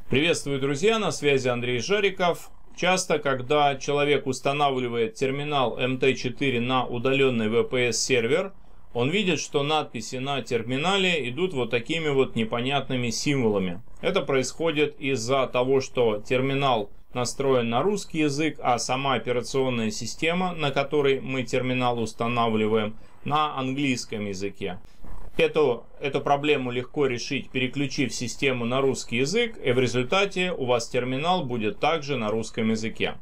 Приветствую, друзья, на связи Андрей Жариков. Часто, когда человек устанавливает терминал MT4 на удаленный VPS-сервер, он видит, что надписи на терминале идут вот такими вот непонятными символами. Это происходит из-за того, что терминал настроен на русский язык, а сама операционная система, на которой мы терминал устанавливаем, на английском языке. Эту проблему легко решить, переключив систему на русский язык, и в результате у вас терминал будет также на русском языке.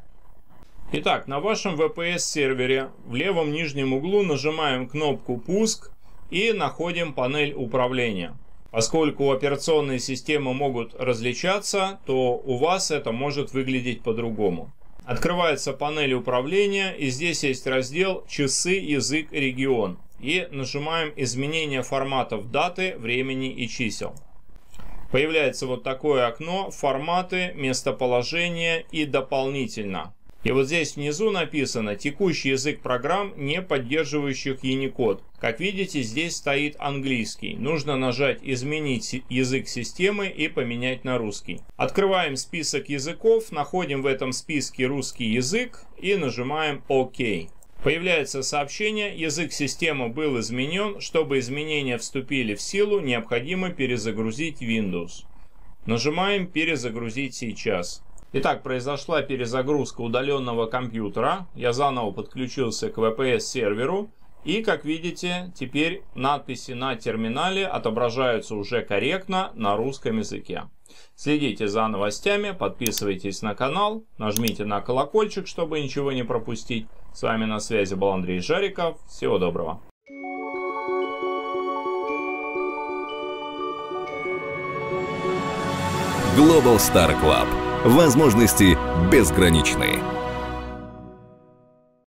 Итак, на вашем VPS-сервере в левом нижнем углу нажимаем кнопку «Пуск» и находим панель управления. Поскольку операционные системы могут различаться, то у вас это может выглядеть по-другому. Открывается панель управления, и здесь есть раздел «Часы, язык, регион». И нажимаем «Изменение форматов даты, времени и чисел». Появляется вот такое окно «Форматы», «Местоположение» и «Дополнительно». И вот здесь внизу написано «Текущий язык программ, не поддерживающих Unicode». Как видите, здесь стоит английский. Нужно нажать «Изменить язык системы» и поменять на русский. Открываем список языков, находим в этом списке русский язык и нажимаем «Ок». Появляется сообщение «Язык системы был изменен. Чтобы изменения вступили в силу, необходимо перезагрузить Windows». Нажимаем «Перезагрузить сейчас». Итак, произошла перезагрузка удаленного компьютера. Я заново подключился к VPS-серверу. И, как видите, теперь надписи на терминале отображаются уже корректно на русском языке. Следите за новостями, подписывайтесь на канал, нажмите на колокольчик, чтобы ничего не пропустить. С вами на связи был Андрей Жариков. Всего доброго. Global Star Club. Возможности безграничны.